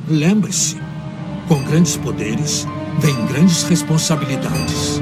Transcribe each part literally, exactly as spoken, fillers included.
Lembre-se, com grandes poderes, vem grandes responsabilidades.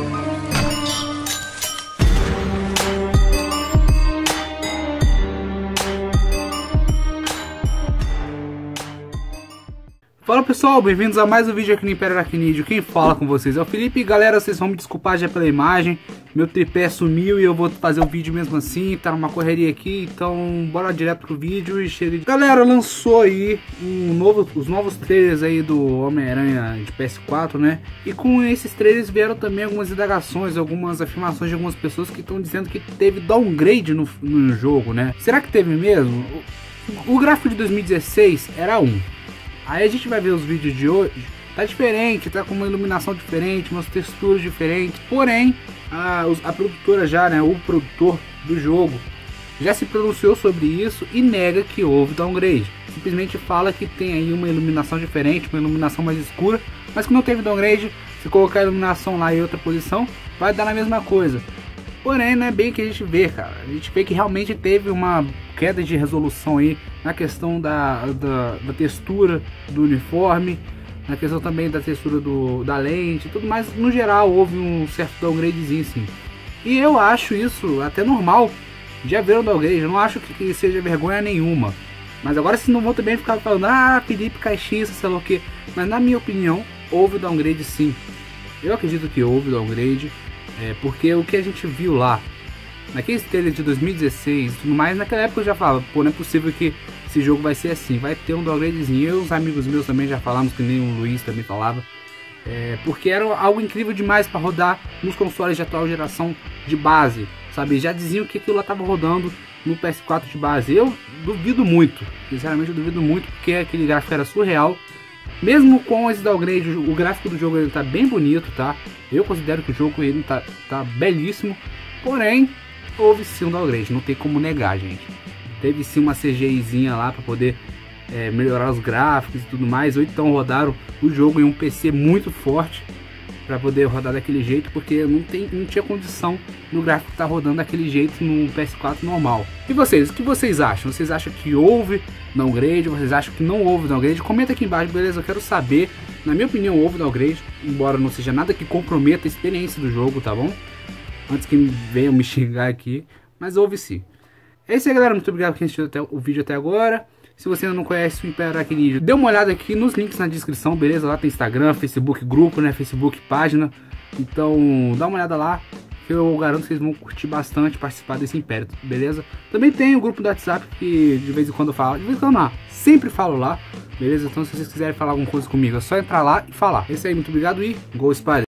Fala pessoal, bem-vindos a mais um vídeo aqui no Império Aracnídeo. Quem fala com vocês é o Felipe. Galera, vocês vão me desculpar já pela imagem. Meu tripé sumiu e eu vou fazer o vídeo mesmo assim. Tá numa correria aqui, então bora direto pro vídeo e chega de... Galera, lançou aí um novo, os novos trailers aí do Homem-Aranha de P S quatro, né? E com esses trailers vieram também algumas indagações, algumas afirmações de algumas pessoas que estão dizendo que teve downgrade no, no jogo, né? Será que teve mesmo? O, o gráfico de dois mil e dezesseis era um. Aí a gente vai ver os vídeos de hoje, tá diferente, tá com uma iluminação diferente, umas texturas diferentes. Porém, a, a produtora já, né, o produtor do jogo, já se pronunciou sobre isso e nega que houve downgrade. Simplesmente fala que tem aí uma iluminação diferente, uma iluminação mais escura, mas que não teve downgrade. Se colocar a iluminação lá em outra posição, vai dar na mesma coisa. Porém, não é bem que a gente vê, cara. A gente vê que realmente teve uma queda de resolução aí na questão da, da, da textura do uniforme, na questão também da textura do, da lente e tudo mais. No geral, houve um certo downgradezinho, sim. E eu acho isso até normal de haver um downgrade. Eu não acho que, que seja vergonha nenhuma. Mas agora vocês não vão também ficar falando, ah, Felipe Caixinha, sei lá o que. Mas na minha opinião, houve downgrade sim. Eu acredito que houve downgrade. É, porque o que a gente viu lá, naquele trailer de dois mil e dezesseis e tudo mais, naquela época eu já falava, pô, não é possível que esse jogo vai ser assim, vai ter um downgradezinho. Eu e os amigos meus também já falamos, que nem o Luiz também falava, é, porque era algo incrível demais para rodar nos consoles de atual geração de base, sabe? Já diziam que aquilo lá tava rodando no P S quatro de base. Eu duvido muito, sinceramente eu duvido muito, porque aquele gráfico era surreal. Mesmo com esse downgrade, o gráfico do jogo ele tá bem bonito, tá? Eu considero que o jogo ele tá, tá belíssimo. Porém, houve sim um downgrade, não tem como negar, gente. Teve sim uma CGIzinha lá para poder é, melhorar os gráficos e tudo mais. Ou então rodaram o jogo em um P C muito forte para poder rodar daquele jeito, porque não, tem, não tinha condição no gráfico estar tá rodando daquele jeito no P S quatro normal. E vocês, o que vocês acham? Vocês acham que houve downgrade? Vocês acham que não houve downgrade? Comenta aqui embaixo, beleza? Eu quero saber. Na minha opinião, houve downgrade, embora não seja nada que comprometa a experiência do jogo, tá bom? Antes que venham me xingar aqui, mas houve sim. É isso aí, galera. Muito obrigado por quem assistiu até o vídeo até agora. Se você ainda não conhece o Império Aracnídeo, dê uma olhada aqui nos links na descrição, beleza? Lá tem Instagram, Facebook grupo, né? Facebook página. Então, dá uma olhada lá, que eu garanto que vocês vão curtir bastante participar desse Império, beleza? Também tem o grupo do WhatsApp, que de vez em quando eu falo, de vez em quando não, sempre falo lá, beleza? Então, se vocês quiserem falar alguma coisa comigo, é só entrar lá e falar. É isso aí, muito obrigado e Go Spider!